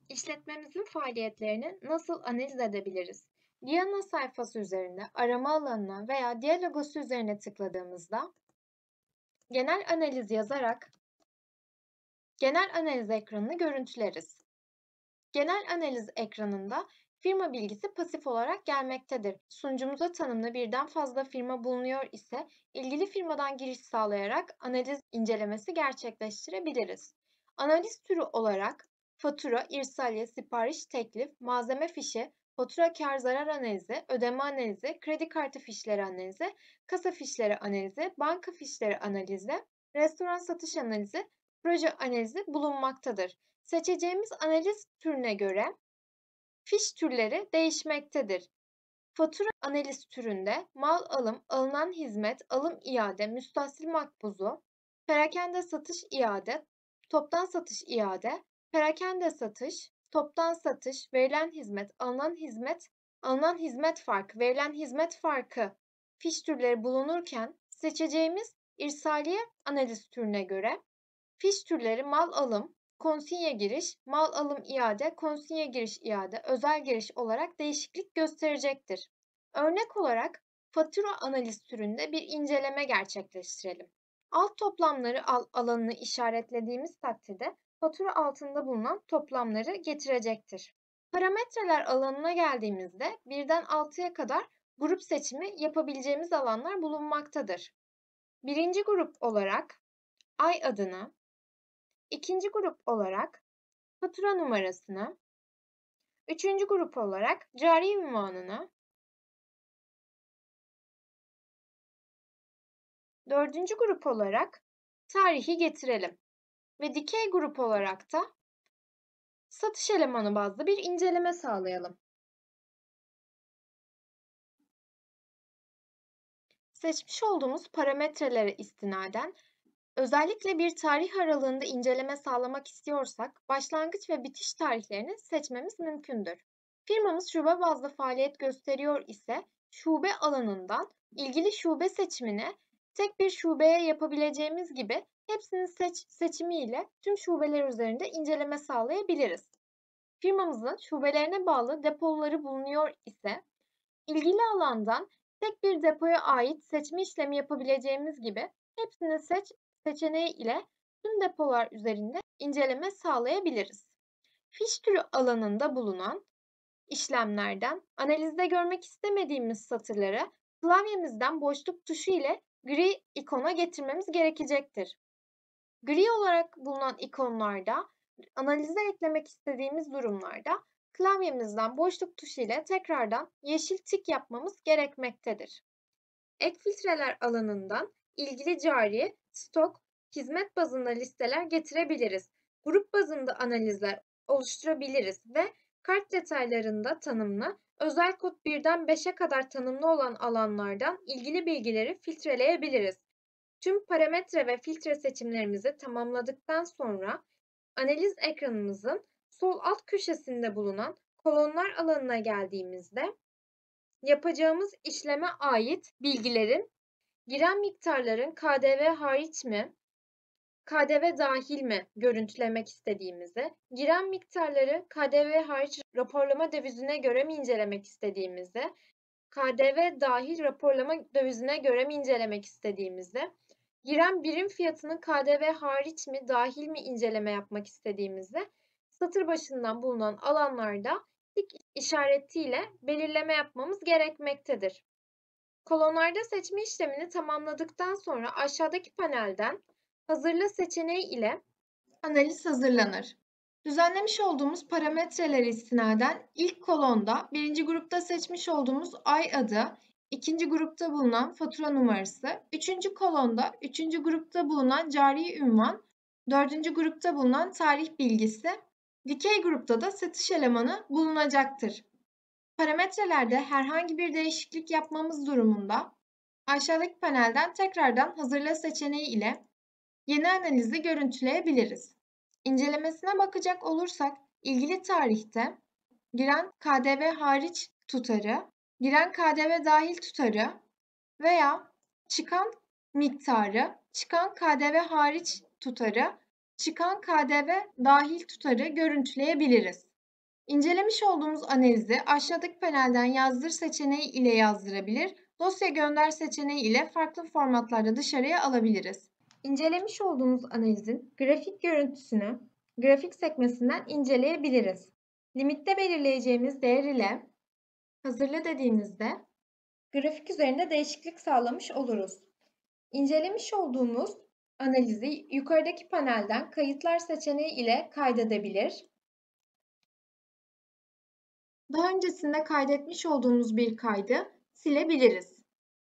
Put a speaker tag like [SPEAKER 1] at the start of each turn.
[SPEAKER 1] İşletmemizin faaliyetlerini nasıl analiz edebiliriz? Diana sayfası üzerinde arama alanına veya diğer logosu üzerine tıkladığımızda genel analiz yazarak genel analiz ekranını görüntüleriz. Genel analiz ekranında firma bilgisi pasif olarak gelmektedir. Sunucumuza tanımlı birden fazla firma bulunuyor ise ilgili firmadan giriş sağlayarak analiz incelemesi gerçekleştirebiliriz. Analiz türü olarak fatura, irsaliye, sipariş, teklif, malzeme fişi, fatura kar zarar analizi, ödeme analizi, kredi kartı fişleri analizi, kasa fişleri analizi, banka fişleri analizi, restoran satış analizi, proje analizi bulunmaktadır. Seçeceğimiz analiz türüne göre fiş türleri değişmektedir. Fatura analiz türünde mal alım, alınan hizmet, alım iade, müstahsil makbuzu, perakende satış iade, toptan satış iade, perakende satış, toptan satış, alınan hizmet farkı, verilen hizmet farkı fiş türleri bulunurken seçeceğimiz irsaliye analiz türüne göre fiş türleri mal alım, konsinye giriş, mal alım iade, konsinye giriş iade, özel giriş olarak değişiklik gösterecektir. Örnek olarak fatura analiz türünde bir inceleme gerçekleştirelim. Alt toplamları alanını işaretlediğimiz takdirde fatura altında bulunan toplamları getirecektir. Parametreler alanına geldiğimizde 1'den 6'ya kadar grup seçimi yapabileceğimiz alanlar bulunmaktadır. Birinci grup olarak ay adını, İkinci grup olarak fatura numarasını, üçüncü grup olarak cari ünvanını, dördüncü grup olarak tarihi getirelim ve dikey grup olarak da satış elemanı bazlı bir inceleme sağlayalım. Seçmiş olduğumuz parametrelere istinaden özellikle bir tarih aralığında inceleme sağlamak istiyorsak başlangıç ve bitiş tarihlerini seçmemiz mümkündür. Firmamız şube bazlı faaliyet gösteriyor ise şube alanından ilgili şube seçimini tek bir şubeye yapabileceğimiz gibi hepsinin seçimiyle tüm şubeler üzerinde inceleme sağlayabiliriz. Firmamızın şubelerine bağlı depoları bulunuyor ise ilgili alandan tek bir depoya ait seçme işlemi yapabileceğimiz gibi hepsini seçeneği ile tüm depolar üzerinde inceleme sağlayabiliriz. Fiş türü alanında bulunan işlemlerden analizde görmek istemediğimiz satırları klavyemizden boşluk tuşu ile gri ikona getirmemiz gerekecektir. Gri olarak bulunan ikonlarda analize eklemek istediğimiz durumlarda klavyemizden boşluk tuşu ile tekrardan yeşil tik yapmamız gerekmektedir. Ek filtreler alanından ilgili cari, stok, hizmet bazında listeler getirebiliriz. Grup bazında analizler oluşturabiliriz ve kart detaylarında tanımlı, özel kod 1'den 5'e kadar tanımlı olan alanlardan ilgili bilgileri filtreleyebiliriz. Tüm parametre ve filtre seçimlerimizi tamamladıktan sonra analiz ekranımızın sol alt köşesinde bulunan kolonlar alanına geldiğimizde yapacağımız işleme ait bilgilerin giren miktarların KDV hariç mi, KDV dahil mi görüntülemek istediğimizi, giren miktarları KDV hariç raporlama dövizine göre mi incelemek istediğimizi, KDV dahil raporlama dövizine göre mi incelemek istediğimizi, giren birim fiyatının KDV hariç mi, dahil mi inceleme yapmak istediğimizi satır başından bulunan alanlarda tik işaretiyle belirleme yapmamız gerekmektedir. Kolonlarda seçme işlemini tamamladıktan sonra aşağıdaki panelden hazırla seçeneği ile analiz hazırlanır. Düzenlemiş olduğumuz parametreleri istinaden ilk kolonda birinci grupta seçmiş olduğumuz ay adı, ikinci grupta bulunan fatura numarası, üçüncü kolonda üçüncü grupta bulunan cari ünvan, dördüncü grupta bulunan tarih bilgisi, dikey grupta da satış elemanı bulunacaktır. Parametrelerde herhangi bir değişiklik yapmamız durumunda aşağıdaki panelden tekrardan hazırla seçeneği ile yeni analizi görüntüleyebiliriz. İncelemesine bakacak olursak ilgili tarihte giren KDV hariç tutarı, giren KDV dahil tutarı veya çıkan miktarı, çıkan KDV hariç tutarı, çıkan KDV dahil tutarı görüntüleyebiliriz. İncelemiş olduğumuz analizi aşağıdaki panelden yazdır seçeneği ile yazdırabilir, dosya gönder seçeneği ile farklı formatlarda dışarıya alabiliriz. İncelemiş olduğumuz analizin grafik görüntüsünü grafik sekmesinden inceleyebiliriz. Limitte belirleyeceğimiz değer ile hazırla dediğimizde grafik üzerinde değişiklik sağlamış oluruz. İncelemiş olduğumuz analizi yukarıdaki panelden kayıtlar seçeneği ile kaydedebilir. Daha öncesinde kaydetmiş olduğumuz bir kaydı silebiliriz.